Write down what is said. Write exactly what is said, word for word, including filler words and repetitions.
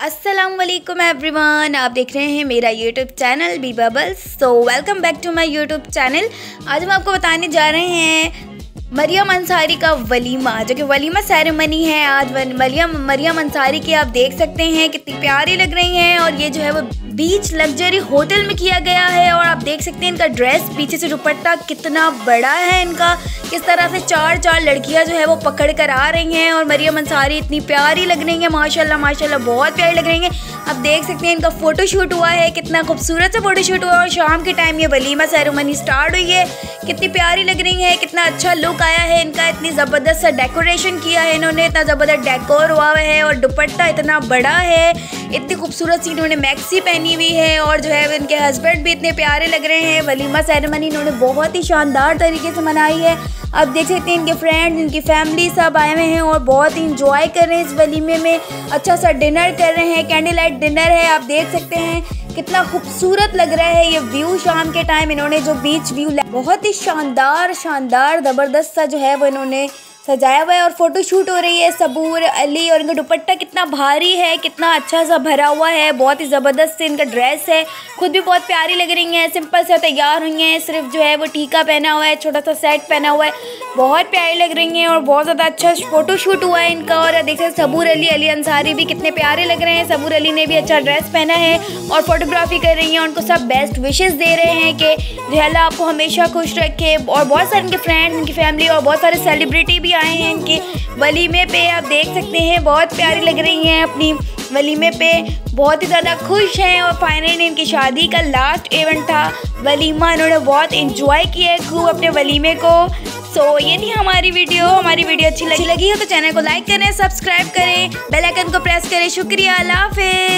अस्सलाम वालेकुम एवरीवन, आप देख रहे हैं मेरा YouTube channel B bubbles. So welcome back to my YouTube channel. आज हम आपको बताने जा रहे हैं मरियम अंसारी का वलीमा, जो कि वलीमा सेरेमनी है। आज मरियम मरियम अंसारी की आप देख सकते हैं कितनी प्यारी लग रही हैं, और ये जो है वो बीच लग्जरी होटल में किया गया है। और आप देख सकते हैं इनका ड्रेस, पीछे से दुपट्टा कितना बड़ा है इनका, किस तरह से चार चार लड़कियां जो है वो पकड़ कर आ रही हैं। और मरियम अंसारी इतनी प्यारी लग रही है, माशाल्लाह माशाल्लाह बहुत प्यारी लग रही हैं। आप देख सकते हैं इनका फ़ोटोशूट हुआ है, कितना खूबसूरत सा फ़ोटोशूट हुआ है। और शाम के टाइम ये वलीमा सेरेमनी स्टार्ट हुई है। कितनी प्यारी लग रही है, कितना अच्छा लुक आया है इनका, इतनी ज़बरदस्त सा डेकोरेशन किया है इन्होंने, इतना ज़बरदस्त डेकोर हुआ है। और दुपट्टा इतना बड़ा है, इतनी खूबसूरत सी इन्होंने मैक्सी पहनी हुई है। और जो है इनके हस्बैंड भी इतने प्यारे लग रहे हैं। वलीमा सेरेमनी इन्होंने बहुत ही शानदार तरीके से मनाई है। आप देख सकते हैं इनके फ्रेंड्स, इनकी फैमिली सब आए हुए हैं और बहुत ही इंजॉय कर रहे हैं इस वलीमे में। अच्छा सा डिनर कर रहे हैं, कैंडल लाइट डिनर है। आप देख सकते हैं कितना खूबसूरत लग रहा है ये व्यू शाम के टाइम। इन्होंने जो बीच व्यू बहुत ही शानदार शानदार ज़बरदस्त सा जो है वो इन्होंने सजाया हुआ है। और फोटो शूट हो रही है सबूर अली, और इनका दुपट्टा कितना भारी है, कितना अच्छा सा भरा हुआ है, बहुत ही ज़बरदस्त से इनका ड्रेस है। खुद भी बहुत प्यारी लग रही हैं, सिंपल से तैयार हुई हैं, सिर्फ जो है वो टीका पहना हुआ है, छोटा सा सेट पहना हुआ है, बहुत प्यारी लग रही हैं। और बहुत ज़्यादा अच्छा फोटो शूट हुआ है इनका। और देख सकते सबूर अली अली अंसारी भी कितने प्यारे लग रहे हैं। सबूर अली ने भी अच्छा ड्रेस पहना है और फोटोग्राफी कर रही हैं। उनको सब बेस्ट विशेज़ दे रहे हैं कि जो अल्लाह आपको हमेशा खुश रखे। और बहुत सारे इनके फ्रेंड्स, इनकी फैमिली और बहुत सारे सेलिब्रिटी भी आए हैं इनके वलीमे पे। आप देख सकते हैं बहुत प्यारी लग रही हैं, अपनी वलीमे पे बहुत ही ज़्यादा खुश हैं। और फाइनली इनकी शादी का लास्ट इवेंट था वलीमा, इन्होंने बहुत एंजॉय किया है खूब अपने वलीमे को। सो so, ये थी हमारी वीडियो। हमारी वीडियो अच्छी लगी लगी हो तो चैनल को लाइक करें, सब्सक्राइब करें, बेल आइकन को प्रेस करें। शुक्रिया, अल्लाह हाफ़िज़।